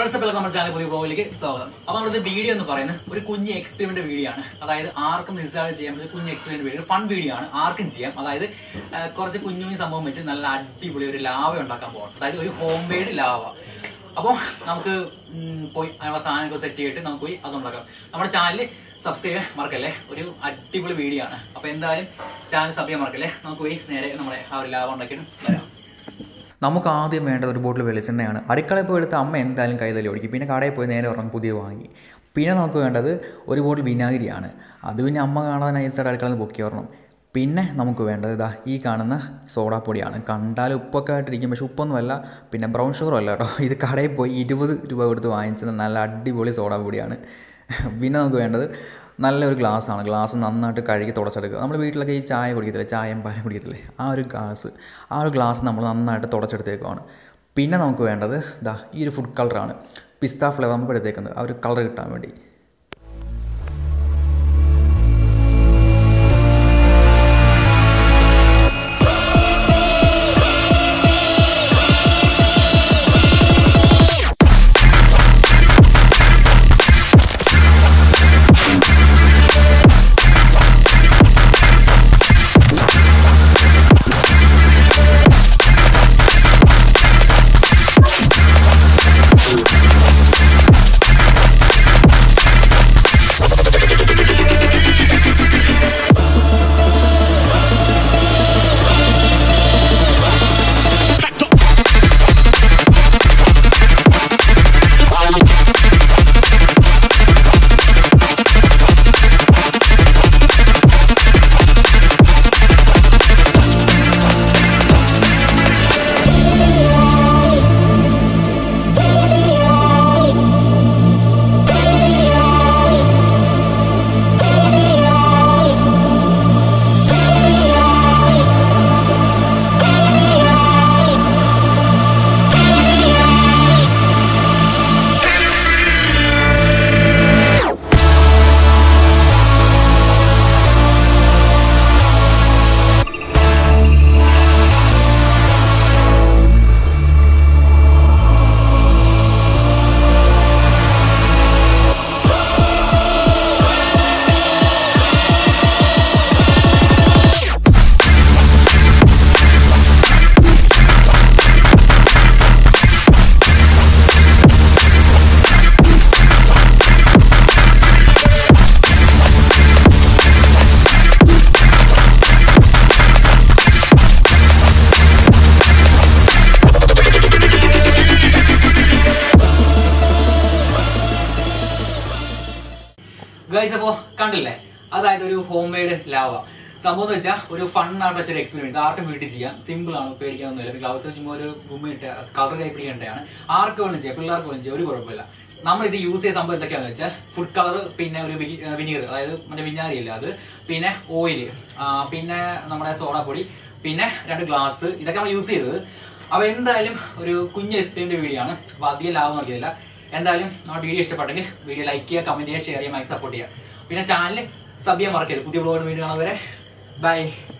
Friends, welcome to our channel. This video is a kunya experiment video. That is, ARC result kunya experiment video. Fun video. ARC that is, kunya lava. That is, homemade lava. Now, we set our channel. Subscribe markale ഒരു അടിപൊളി video ആണ് അപ്പോൾ എന്തായാലും channel subscribe markale നമുക്ക് പോയി നേരെ നമ്മുടെ ആ ഒരു ലാഭം ഉണ്ടാക്കിയിട്ട് വരാം നമുക്ക് ആദ്യം വേണ്ടത് ഒരു ബോട്ടിൽ വെളിച്ചെണ്ണയാണ് അടുക്കളയിൽ പോയി എടുത്ത് അമ്മ എന്തായാലും കൈതലി ഒഴിക്കും പിന്നെ കടയിൽ പോയി നേരെ ഒരെണ്ണം പുതിയ വാങ്ങി പിന്നെ നമുക്ക് വേണ്ടത് ഒരു ബോട്ടിൽ വിനാഗിരിയാണ് അത് പിന്നെ അമ്മ കാണാതെ നൈസായിട്ട് അടുക്കളയിൽ നിന്ന് പൊക്കി വരണം പിന്നെ നമുക്ക് വേണ്ടത് ഇതാ ഈ കാണുന്ന സോഡാപ്പൊടിയാണ് കണ്ടാൽ ഉപ്പൊക്കെ ആയിട്ടിരിക്കും പക്ഷെ ഉപ്പൊന്നുമല്ല പിന്നെ ബ്രൗൺ ഷുഗറും അല്ല കേട്ടോ ഇത് കടയിൽ പോയി 20 രൂപ കൊടുത്ത് വാങ്ങിച്ചത് നല്ല അടിപൊളി സോഡാപ്പൊടിയാണ് പിന്നെ നമുക്ക് വേണ്ടത് നല്ലൊരു ഗ്ലാസ്സാണ് ഗ്ലാസ് നന്നായിട്ട് കഴുകി തുടച്ചെടുക്കുക നമ്മൾ വീട്ടിലൊക്കെ ഈ ചായ കുടിക്കത്തില്ലേ ചായയും പാലും കുടിക്കത്തില്ലേ ആ ഒരു ഗ്ലാസ് നമ്മൾ നന്നായിട്ട് തുടച്ചെടുത്തേക്കുവാണ് പിന്നെ നമുക്ക് വേണ്ടത് ഇതാ ഈ ഒരു ഫുഡ് കളറാണ് പിസ്ത ഫ്ലേവർ നമുക്ക് എടുത്തേക്കുന്നത് ആ ഒരു കളർ കിട്ടാൻ വേണ്ടി Guys, that's a homemade lava. Some is a fun experiment. Arc simple gloves color we use food color vinegar oil soda podi glass use എന്തായാലും നമ്മുടെ വീഡിയോ ഇഷ്ടപ്പെട്ടെങ്കിൽ വീഡിയോ ലൈക്ക് ചെയ്യുക കമന്റ് ചെയ്യുക ഷെയർ ചെയ്യുക സപ്പോർട്ട് ചെയ്യുക പിന്നെ ചാനൽ സബ്സ്ക്രൈബ് മറക്കരുത് പുതിയ വ്ലോഗ് വീഡിയോ കാണുന്നവരെ ബൈ